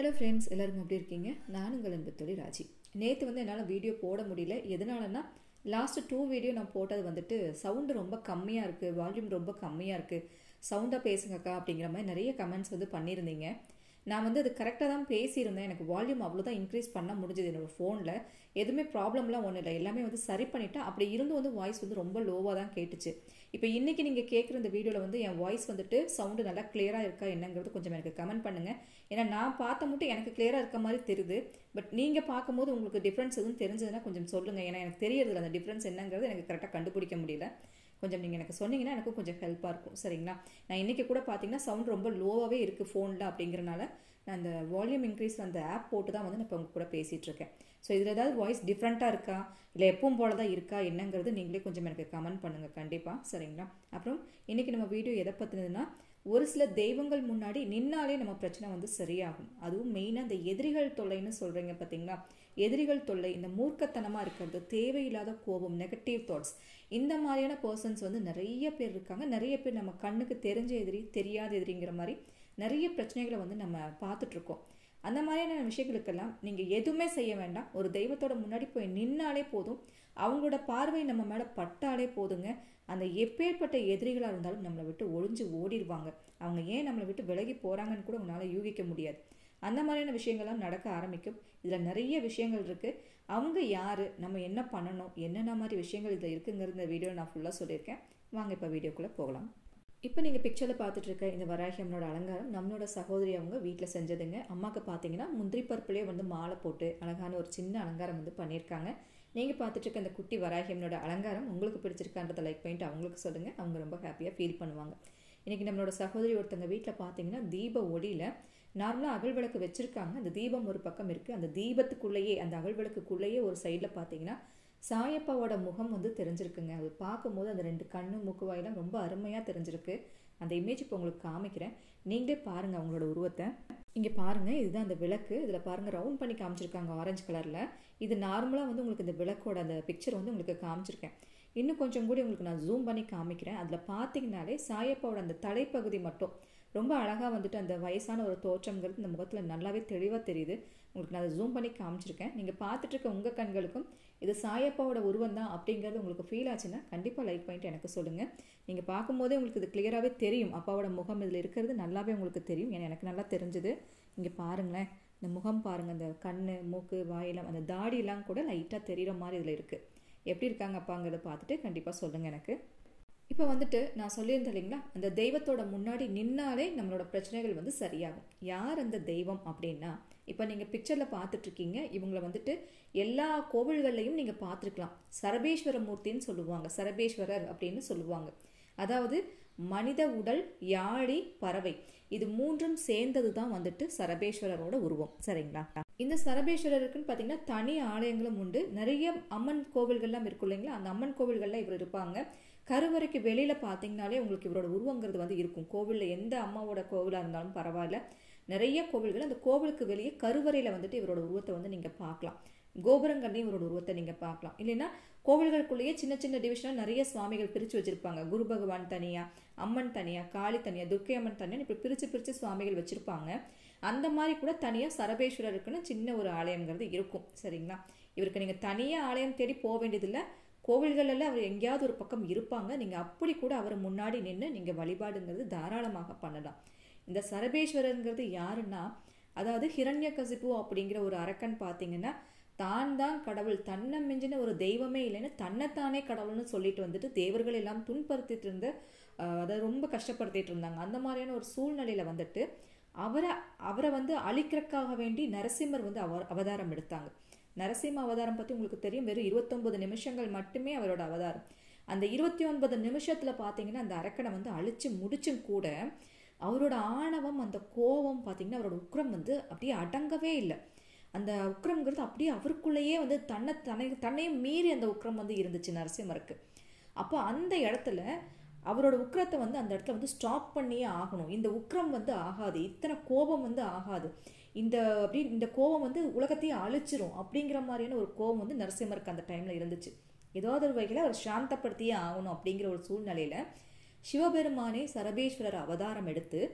Hello friends, எல்லாருக்கும் எப்படி இருக்கீங்க? நான் உங்கள் அன்பு தோழி ராஜி. நேற்று என்னால் வீடியோ போட முடியல. எதனாலன்னா லாஸ்ட்டு 2 வீடியோ நான் போட்டது சவுண்டு ரொம்ப கம்மியாக இருக்குது, வால்யூம் ரொம்ப கம்மியாக இருக்குது, சவுண்டாக பேசுங்கக்கா அப்படிங்கிற மாதிரி நிறைய கமெண்ட்ஸ் பண்ணியிருந்தீங்க. நான் அது கரெக்டாக தான் பேசியிருந்தேன். எனக்கு வால்யூம் அவ்வளோதான் இன்க்ரீஸ் பண்ண முடிஞ்சது. என்னோடய ஃபோனில் எதுவுமே ப்ராப்ளம்லாம் ஒன்றும் இல்லை, எல்லாமே சரி பண்ணிவிட்டேன். அப்படி இருந்தும் வாய்ஸ் ரொம்ப லோவாக தான் கேட்டுச்சு. இப்போ இன்றைக்கி நீங்கள் கேட்குற இந்த வீடியோவில் என் வாய்ஸ் சவுண்டு நல்லா கிளியராக இருக்கா என்னங்கிறது கொஞ்சம் எனக்கு கமெண்ட் பண்ணுங்கள். ஏன்னா நான் பார்த்த மட்டும் எனக்கு கிளியராக இருக்க மாதிரி தெரியுது. பட் நீங்கள் பார்க்கும்போது உங்களுக்கு டிஃப்ரென்ஸ் எதுவும் தெரிஞ்சதுன்னா கொஞ்சம் சொல்லுங்கள். ஏன்னா எனக்கு தெரியறதில்ல அந்த டிஃப்ரென்ஸ் என்னங்கிறது எனக்கு கரெக்டாக கண்டுபிடிக்க முடியல. கொஞ்சம் நீங்கள் எனக்கு சொன்னீங்கன்னா எனக்கும் கொஞ்சம் ஹெல்ப்பாக இருக்கும். சரிங்களா? நான் இன்றைக்கி கூட பார்த்தீங்கன்னா சவுண்ட் ரொம்ப லோவாகவே இருக்குது ஃபோனில். அப்படிங்கிறனால நான் அந்த வால்யூம் இன்க்ரீஸ் அந்த ஆப் போட்டு தான் நான் இப்போ உங்க கூட பேசிகிட்ருக்கேன். ஸோ இதில் ஏதாவது வாய்ஸ் டிஃப்ரெண்ட்டாக இருக்கா இல்லை எப்பவும் போல தான் இருக்கா என்னங்கிறது நீங்களே கொஞ்சம் எனக்கு கமெண்ட் பண்ணுங்கள் கண்டிப்பாக. சரிங்களா? அப்புறம் இன்றைக்கி நம்ம வீடியோ எதை பற்றினதுன்னா, ஒரு சில தெய்வங்கள் முன்னாடி நின்னாலே நம்ம பிரச்சனை சரியாகும். அதுவும் மெயினாக இந்த எதிரிகள் தொல்லைன்னு சொல்கிறீங்க பார்த்தீங்களா? எதிரிகள் தொல்லை, இந்த மூர்க்கத்தனமாக இருக்கிறது, தேவையில்லாத கோபம், நெகட்டிவ் தாட்ஸ், இந்த மாதிரியான பர்சன்ஸ் நிறைய பேர் இருக்காங்க. நிறைய பேர் நம்ம கண்ணுக்கு தெரிஞ்ச எதிரி, தெரியாத எதிரிங்கிற மாதிரி நிறைய பிரச்சனைகளை நம்ம பார்த்துட்ருக்கோம். அந்த மாதிரியான விஷயங்களுக்கெல்லாம் நீங்கள் எதுவுமே செய்ய வேண்டாம். ஒரு தெய்வத்தோட முன்னாடி போய் நின்னாலே போதும். அவங்களோட பார்வை நம்ம மேலே பட்டாலே போதுங்க. அந்த எப்பேற்பட்ட எதிரிகளாக இருந்தாலும் நம்மளை விட்டு ஒழிஞ்சு ஓடிடுவாங்க. அவங்க ஏன் நம்மளை விட்டு விலகி போகிறாங்கன்னு கூட உங்களால் யூகிக்க முடியாது. அந்த மாதிரியான விஷயங்கள்லாம் நடக்க ஆரம்பிக்கும். இதில் நிறைய விஷயங்கள் இருக்குது. அவங்க யார், நம்ம என்ன பண்ணணும், என்னென்ன மாதிரி விஷயங்கள் இதில் இருக்குங்கிறது இந்த வீடியோ நான் ஃபுல்லாக சொல்லியிருக்கேன். வாங்க இப்போ வீடியோக்குள்ளே போகலாம். இப்போ நீங்கள் பிக்சரில் பார்த்துட்டு இருக்க இந்த வராகி அம்மனோட அலங்காரம் நம்மளோட சகோதரி அவங்க வீட்டில் செஞ்சதுங்க. அம்மாவுக்கு பார்த்தீங்கன்னா முந்திரி பருப்புலேயே மாலை போட்டு அழகான ஒரு சின்ன அலங்காரம் பண்ணியிருக்காங்க. நீங்கள் பார்த்துட்டு இருக்க அந்த குட்டி வராகி அம்மனோட அலங்காரம் உங்களுக்கு பிடிச்சிருக்கான்றதை லைக் பண்ணிட்டு அவங்களுக்கு சொல்லுங்கள். அவங்க ரொம்ப ஹாப்பியாக ஃபீல் பண்ணுவாங்க. இன்றைக்கி நம்மளோட சகோதரி ஒருத்தங்க வீட்டில் பார்த்தீங்கன்னா தீப ஒளியில் நார்மலாக அகல் விளக்கு வச்சுருக்காங்க. அந்த தீபம் ஒரு பக்கம் இருக்குது. அந்த தீபத்துக்குள்ளேயே, அந்த அகல் விளக்குக்குள்ளேயே ஒரு சைடில் பார்த்தீங்கன்னா சாயப்பாவோட முகம் தெரிஞ்சிருக்குங்க. அது பார்க்கும்போது அந்த 2 கண்ணு மூக்கு வாயெல்லாம் ரொம்ப அருமையாக தெரிஞ்சிருக்கு. அந்த இமேஜ் இப்போ உங்களுக்கு காமிக்கிறேன், நீங்களே பாருங்கள் அவங்களோட உருவத்தை. இங்கே பாருங்கள், இதுதான் அந்த விளக்கு. இதில் பாருங்கள் ரவுண்ட் பண்ணி காமிச்சிருக்காங்க ஆரஞ்சு கலரில். இது நார்மலாக உங்களுக்கு இந்த விளக்கோட அந்த பிக்சர் உங்களுக்கு காமிச்சிருக்கேன். இன்னும் கொஞ்சம் கூட உங்களுக்கு நான் ஜூம் பண்ணி காமிக்கிறேன். அதில் பார்த்தீங்கன்னாலே சாயப்பாவோட அந்த தலைப்பகுதி மட்டும் ரொம்ப அழகாக அந்த வயசான ஒரு தோற்றம்ங்கிறது இந்த முகத்தில் நல்லாவே தெளிவாக தெரியுது. உங்களுக்கு நான் அதை ஜூம் பண்ணி காமிச்சிருக்கேன். நீங்கள் பார்த்துட்டு இருக்க உங்கள் கண்களுக்கும் இது சாயப்பாவோட உருவம் தான் அப்படிங்கிறது உங்களுக்கு ஃபீல் ஆச்சுன்னா கண்டிப்பாக லைக் பண்ணிட்டு எனக்கு சொல்லுங்கள். நீங்கள் பார்க்கும்போதே உங்களுக்கு இது கிளியராகவே தெரியும். அப்பாவோட முகம் இதில் இருக்கிறது நல்லாவே உங்களுக்கு தெரியும். ஏன்னா எனக்கு நல்லா தெரிஞ்சுது. இங்கே பாருங்களேன், இந்த முகம் பாருங்கள், அந்த கண், மூக்கு, வாயெல்லாம், அந்த தாடியெல்லாம் கூட லைட்டாக தெரிகிற மாதிரி இதில் இருக்குது. எப்படி இருக்காங்க அப்பாங்கிறத பார்த்துட்டு கண்டிப்பாக சொல்லுங்கள் எனக்கு. இப்போ நான் சொல்லியிருந்தேன் இல்லைங்களா, அந்த தெய்வத்தோட முன்னாடி நின்னாலே நம்மளோட பிரச்சனைகள் சரியாகும். யார் அந்த தெய்வம் அப்படின்னா, இப்போ நீங்கள் பிக்சரில் பார்த்துட்ருக்கீங்க. இவங்களை எல்லா கோவில்கள்லையும் நீங்கள் பார்த்துருக்கலாம். சரபேஸ்வர மூர்த்தின்னு சொல்லுவாங்க, சரபேஸ்வரர் அப்படின்னு சொல்லுவாங்க. அதாவது மனித உடல், யாழி, பறவை, இது 3ம் சேர்ந்தது தான் சரபேஸ்வரரோட உருவம். சரிங்களா? இந்த சரபேஸ்வரருக்குன்னு பார்த்தீங்கன்னா தனி ஆலயங்களும் உண்டு. நிறைய அம்மன் கோவில்கள்லாம் இருக்கும் இல்லைங்களா, அந்த அம்மன் கோவில்கள்லாம் இவர் இருப்பாங்க. கருவறைக்கு வெளியில் பார்த்தீங்கனாலே உங்களுக்கு இவரோட உருவங்கிறது இருக்கும். கோவிலில் எந்த அம்மாவோட கோவிலாக இருந்தாலும் பரவாயில்ல, நிறைய கோவில்கள், அந்த கோவிலுக்கு வெளியே கருவறையில் இவரோட உருவத்தை நீங்கள் பார்க்கலாம். கோபுரங்கள்லையும் இவரோட உருவத்தை நீங்கள் பார்க்கலாம். இல்லைன்னா கோவில்களுக்குள்ளேயே சின்ன சின்ன டிவிஷனாக நிறைய சுவாமிகள் பிரித்து வச்சுருப்பாங்க. குரு பகவான் தனியாக, அம்மன் தனியாக, காளி தனியாக, துர்க்கை அம்மன் தனியாக, இப்படி பிரித்து சுவாமிகள் வச்சுருப்பாங்க. அந்த மாதிரி கூட தனியாக சரபேஸ்வரருக்குன்னு சின்ன ஒரு ஆலயங்கிறது இருக்கும். சரிங்களா? இவருக்கு நீங்கள் தனியாக ஆலயம் தேடி போக வேண்டியதில்லை. கோவில்களெல்லாம் அவர் எங்கேயாவது ஒரு பக்கம் இருப்பாங்க. நீங்கள் அப்படி கூட அவர் முன்னாடி நின்று நீங்கள் வழிபாடுங்கிறது தாராளமாக பண்ணலாம். இந்த சரபேஸ்வரருங்கிறது யாருன்னா, அதாவது ஹிரண்யகசிபு அப்படிங்கிற ஒரு அரக்கன் பார்த்தீங்கன்னா தான் கடவுள், தன்னை மிஞ்சின ஒரு தெய்வமே இல்லைன்னு தன்னைத்தானே கடவுள்னு சொல்லிட்டு தேவர்கள் எல்லாம் துன்படுத்திட்டு இருந்த, அதை ரொம்ப கஷ்டப்படுத்திட்டு இருந்தாங்க. அந்த மாதிரியான ஒரு சூழ்நிலையில் அவரை அழிக்கிறதுக்காக வேண்டி நரசிம்மர் அவதாரம் எடுத்தாங்க. நரசிம்ம அவதாரம் பற்றி உங்களுக்கு தெரியும். வெறும் 29 நிமிஷங்கள் மட்டுமே அவரோட அவதாரம். அந்த 29 நிமிஷத்தில் பார்த்தீங்கன்னா அந்த அரக்கனை அழிச்சு முடிச்சும் கூட அவரோட ஆணவம், அந்த கோபம் பார்த்தீங்கன்னா அவரோட உக்ரம் அப்படியே அடங்கவே இல்லை. அந்த உக்ரம்ங்கிறது அப்படியே அவருக்குள்ளேயே தன்னையும் மீறி அந்த உக்ரம் இருந்துச்சு நரசிம்மருக்கு. அப்போ அந்த இடத்துல அவரோட உக்ரத்தை அந்த இடத்துல ஸ்டாப் பண்ணியே ஆகணும். இந்த உக்ரம் ஆகாது, இத்தனை கோபம் ஆகாது, இந்த கோபம் உலகத்தையே அழிச்சிரும் அப்படிங்கிற மாதிரியான ஒரு கோபம் நரசிம்மருக்கு அந்த டைமில் இருந்துச்சு. ஏதாவது ஒரு வகையில் அவர் சாந்தப்படுத்தியே ஆகணும் அப்படிங்கிற ஒரு சூழ்நிலையில் சிவபெருமானே சரபேஸ்வரர் அவதாரம் எடுத்து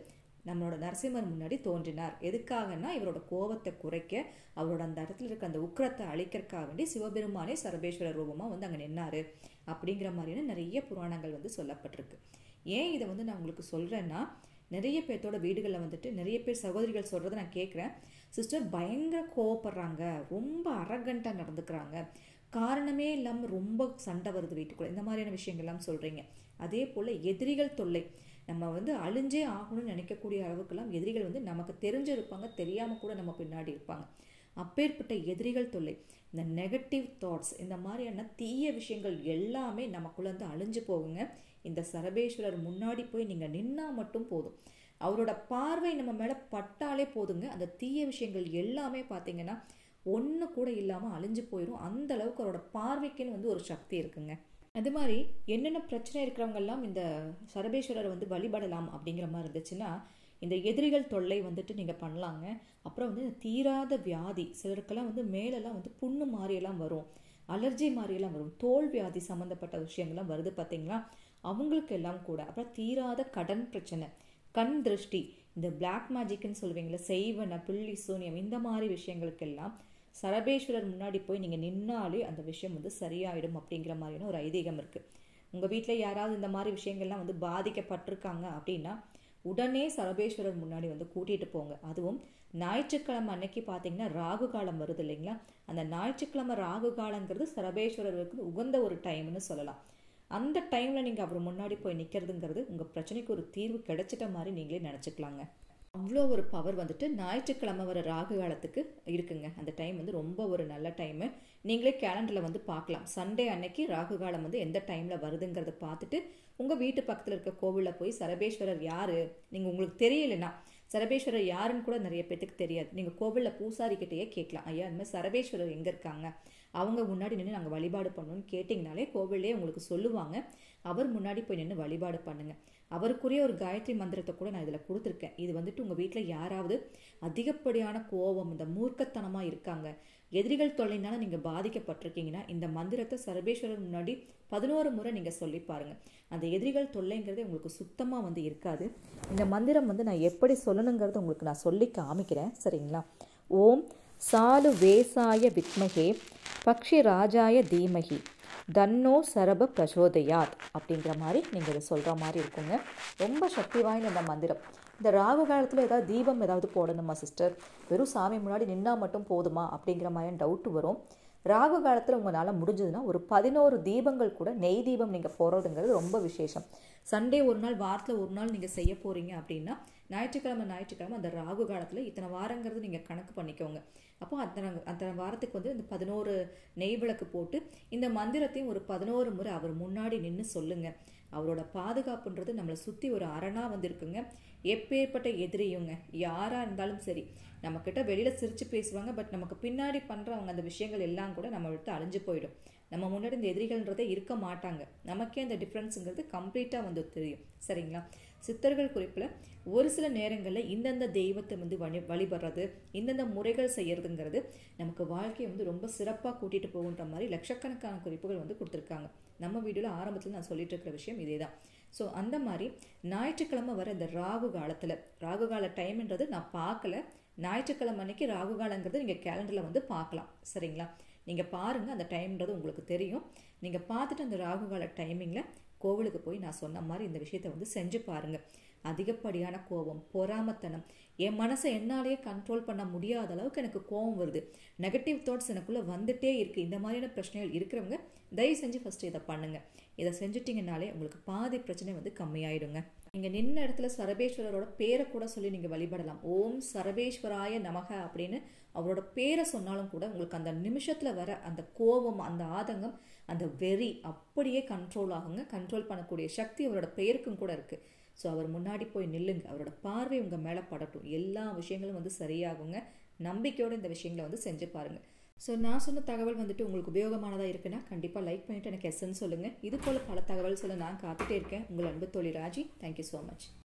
நம்மளோட நரசிம்மர் முன்னாடி தோன்றினார். எதுக்காகனா இவரோட கோபத்தை குறைக்க, அவரோட அந்த இடத்துல இருக்க அந்த உக்கிரத்தை அழிக்கிறதுக்காக வேண்டி சிவபெருமானே சர்வேஸ்வரர் ரூபமாக வந்து அங்கே நின்னாரு அப்படிங்கிற மாதிரியான நிறைய புராணங்கள் வந்து சொல்லப்பட்டிருக்கு. ஏன் இதை வந்து நான் உங்களுக்கு சொல்கிறேன்னா, நிறைய பேர்த்தோட வீடுகளில் வந்துட்டு நிறைய பேர் சகோதரிகள் சொல்கிறத நான் கேட்குறேன். சிஸ்டர் பயங்கர கோவப்படுறாங்க, ரொம்ப அரகண்ட்டாக நடந்துக்கிறாங்க, காரணமே இல்லாமல் ரொம்ப சண்டை வருது வீட்டுக்குள்ளே, இந்த மாதிரியான விஷயங்கள்லாம் சொல்கிறீங்க. அதே போல் எதிரிகள் தொல்லை, நம்ம வந்து அழிஞ்சே ஆகணும்னு நினைக்கக்கூடிய அளவுக்கெல்லாம் எதிரிகள் வந்து நமக்கு தெரிஞ்சிருப்பாங்க, தெரியாமல் கூட நம்ம பின்னாடி இருப்பாங்க. அப்பேற்பட்ட எதிரிகள் தொல்லை, இந்த நெகட்டிவ் தாட்ஸ், இந்த மாதிரியான தீய விஷயங்கள் எல்லாமே நமக்குள்ள இருந்து அழிஞ்சு போகுங்க. இந்த சரபேஸ்வரர் முன்னாடி போய் நீங்கள் நின்னா மட்டும் போதும், அவரோட பார்வை நம்ம மேலே பட்டாலே போதுங்க, அந்த தீய விஷயங்கள் எல்லாமே பார்த்தீங்கன்னா ஒன்று கூட இல்லாமல் அழிஞ்சு போயிடும். அந்த அளவுக்கு அவரோட பார்வைக்குன்னு வந்து ஒரு சக்தி இருக்குங்க. அது மாதிரி என்னென்ன பிரச்சனை இருக்கிறவங்கெல்லாம் இந்த சரபேஸ்வரரை வந்து வழிபடலாம் அப்படிங்கிற மாதிரி இருந்துச்சுன்னா, இந்த எதிரிகள் தொல்லை வந்துட்டு நீங்கள் பண்ணலாங்க. அப்புறம் வந்து தீராத வியாதி, சிலருக்கெல்லாம் வந்து மேலெல்லாம் வந்து புண்ணு மாதிரியெல்லாம் வரும், அலர்ஜி மாதிரியெல்லாம் வரும், தோல் வியாதி சம்மந்தப்பட்ட விஷயங்கள்லாம் வருது பார்த்தீங்களா, அவங்களுக்கு எல்லாம் கூட. அப்புறம் தீராத கடன் பிரச்சனை, கண் திருஷ்டி, இந்த பிளாக் மேஜிக்னு சொல்லுவீங்களா, செய்வன, பில்லி சூனியம், இந்த மாதிரி விஷயங்களுக்கெல்லாம் சரபேஸ்வரர் முன்னாடி போய் நீங்கள் நின்னாலே அந்த விஷயம் வந்து சரியாயிடும் அப்படிங்கிற மாதிரியான ஒரு ஐதீகம் இருக்குது. உங்கள் வீட்டில் யாராவது இந்த மாதிரி விஷயங்கள்லாம் வந்து பாதிக்கப்பட்டிருக்காங்க அப்படின்னா உடனே சரபேஸ்வரர் முன்னாடி வந்து கூட்டிகிட்டு போங்க. அதுவும் ஞாயிற்றுக்கிழமை அன்னைக்கு பார்த்தீங்கன்னா ராகு காலம் வருது இல்லைங்களா, அந்த ஞாயிற்றுக்கிழமை ராகு காலங்கிறது சரபேஸ்வரருக்கு உகந்த ஒரு டைம்னு சொல்லலாம். அந்த டைமில் நீங்கள் அவர் முன்னாடி போய் நிற்கிறதுங்கிறது உங்கள் பிரச்சனைக்கு ஒரு தீர்வு கிடைச்சிட்ட மாதிரி நீங்களே நினச்சிக்கலாங்க. அவ்வளோ ஒரு பவர் வந்துட்டு ஞாயிற்றுக்கிழமை வர ராகு காலத்துக்கு இருக்குங்க. அந்த டைம் வந்து ரொம்ப ஒரு நல்ல டைமு. நீங்களே கேலண்டரில் வந்து பார்க்கலாம், சண்டே அன்னைக்கு ராகு காலம் வந்து எந்த டைமில் வருதுங்கிறத பார்த்துட்டு உங்கள் வீட்டு பக்கத்தில் இருக்க கோவிலில் போய் சரபேஸ்வரர் யார், நீங்கள் உங்களுக்கு தெரியலைன்னா சரபேஸ்வரர் யாருன்னு கூட நிறைய பேத்துக்கு தெரியாது, நீங்கள் கோவிலில் பூசாரிக்கிட்டேயே கேட்கலாம், ஐயா இந்த மாதிரி சரபேஸ்வரர் எங்கே இருக்காங்க, அவங்க முன்னாடி நின்று நாங்கள் வழிபாடு பண்ணணும்னு கேட்டிங்கனாலே கோவிலே உங்களுக்கு சொல்லுவாங்க. அவர் முன்னாடி போய் நின்று வழிபாடு பண்ணுங்கள். அவருக்குரிய ஒரு காயத்ரி மந்திரத்தை கூட நான் இதில் கொடுத்துருக்கேன். இது வந்துட்டு உங்கள் வீட்டில் யாராவது அதிகப்படியான கோபம், இந்த மூர்க்கத்தனமாக இருக்காங்க, எதிரிகள் தொல்லைனால நீங்கள் பாதிக்கப்பட்டிருக்கீங்கன்னா இந்த மந்திரத்தை சரபேஸ்வரர் முன்னாடி 11 முறை நீங்கள் சொல்லி பாருங்கள். அந்த எதிரிகள் தொல்லைங்கிறதே உங்களுக்கு சுத்தமாக வந்து இருக்காது. இந்த மந்திரம் வந்து நான் எப்படி சொல்லணுங்கிறத உங்களுக்கு நான் சொல்லி காமிக்கிறேன், சரிங்களா. ஓம் சாலு வேசாய வித்மகே பக்ஷி ராஜாய தீமகி தன்னோ சரப பிரசோதயாத் அப்படிங்கிற மாதிரி நீங்கள் இதை சொல்கிற மாதிரி இருக்குங்க. ரொம்ப சக்தி வாய்ந்த இந்த மந்திரம். இந்த ராகு காலத்தில் ஏதாவது தீபம் ஏதாவது போடணுமா சிஸ்டர், வெறும் சாமி முன்னாடி நின்னா மட்டும் போதுமா அப்படிங்கிற மாதிரி டவுட்டு வரும். ராகு காலத்தில் உங்களால் முடிஞ்சதுன்னா ஒரு 11 தீபங்கள் கூட நெய் தீபம் நீங்கள் போடுறதுங்கிறது ரொம்ப விசேஷம். சண்டே ஒரு நாள், வாரத்தில் ஒரு நாள் நீங்கள் செய்ய போகிறீங்க அப்படின்னா ஞாயிற்றுக்கிழமை அந்த ராகு காலத்தில் இத்தனை வாரங்கிறது நீங்கள் கணக்கு பண்ணிக்கோங்க. அப்போ அத்தனை வாரத்துக்கு வந்து இந்த 11 நெய் விளக்கு போட்டு இந்த மந்திரத்தையும் ஒரு 11 முறை அவர் முன்னாடி நின்று சொல்லுங்க. அவரோட பாதுகாப்புன்றது நம்மளை சுற்றி ஒரு அரணாக வந்து இருக்குங்க. எப்பேற்பட்ட எதிரியுங்க யாராக இருந்தாலும் சரி, நம்மக்கிட்ட வெளியில் சிரித்து பேசுவாங்க, பட் நமக்கு பின்னாடி பண்ணுறவங்க அந்த விஷயங்கள் எல்லாம் கூட நம்ம விட்டு அழிஞ்சு போயிடும். நம்ம முன்னாடி இந்த எதிரிகள்ன்றதே இருக்க மாட்டாங்க. நமக்கே அந்த டிஃப்ரென்ஸுங்கிறது கம்ப்ளீட்டாக வந்து தெரியும், சரிங்களா. சித்தர்கள் குறிப்பில் ஒரு சில நேரங்களில் இந்தந்த தெய்வத்தை வந்து வழிபடுறது, இந்தந்த முறைகள் செய்யறதுங்கிறது நமக்கு வாழ்க்கையை வந்து ரொம்ப சிறப்பாக கூட்டிகிட்டு போகுன்ற மாதிரி லட்சக்கணக்கான குறிப்புகள் வந்து கொடுத்துருக்காங்க. நம்ம வீடியோவில் ஆரம்பத்தில் நான் சொல்லிட்டு இருக்கிற விஷயம் இதே தான். ஸோ அந்த மாதிரி ஞாயிற்றுக்கிழமை வர இந்த ராகு காலத்தில், ராகு கால டைம்ன்றது நான் பார்க்கல, ஞாயிற்றுக்கிழமை அன்னைக்கு ராகு காலங்கிறது நீங்கள் கேலண்டரில் வந்து பார்க்கலாம், சரிங்களா. நீங்கள் பாருங்கள், அந்த டைம்ன்றது உங்களுக்கு தெரியும். நீங்கள் பார்த்துட்டு அந்த ராகு கால டைமிங்கில் கோவிலுக்கு போய் நான் சொன்ன மாதிரி இந்த விஷயத்தை வந்து செஞ்சு பாருங்கள். அதிகப்படியான கோபம், பொறாமத்தனம், என் மனசை என்னாலேயே கண்ட்ரோல் பண்ண முடியாத அளவுக்கு எனக்கு கோபம் வருது, நெகட்டிவ் தாட்ஸ் எனக்குள்ளே வந்துட்டே இருக்குது, இந்த மாதிரியான பிரச்சனைகள் இருக்கிறவங்க தயவு செஞ்சு ஃபஸ்ட்டு இதை பண்ணுங்கள். இதை செஞ்சுட்டிங்கனாலே உங்களுக்கு பாதி பிரச்சனை வந்து கம்மியாயிடுங்க. நீங்கள் நின்ன இடத்துல சரபேஸ்வரரோட பேரை கூட சொல்லி நீங்கள் வழிபடலாம். ஓம் சரபேஸ்வராய நமக அப்படின்னு அவரோட பேரை சொன்னாலும் கூட உங்களுக்கு அந்த நிமிஷத்தில் வர அந்த கோபம், அந்த ஆதங்கம், அந்த வெறி அப்படியே கண்ட்ரோல் ஆகுங்க. கண்ட்ரோல் பண்ணக்கூடிய சக்தி அவரோட பெயருக்கும் கூட இருக்குது. ஸோ அவர் முன்னாடி போய் நில்லுங்க, அவரோட பார்வை உங்கள் மேலே படட்டும், எல்லா விஷயங்களும் வந்து சரியாகுங்க. நம்பிக்கையோடு இந்த விஷயங்களை வந்து செஞ்சு பாருங்கள். ஸோ நான் சொன்ன தகவல் வந்துட்டு உங்களுக்கு உபயோகமானதாக இருக்குன்னா கண்டிப்பாக லைக் பண்ணிவிட்டு எனக்கு எஸ்ன்னு சொல்லுங்கள். இது போல் பல தகவல் சொல்ல நான் காத்துட்டே இருக்கேன். உங்கள் அன்பு தோழி ராஜி. Thank you so much.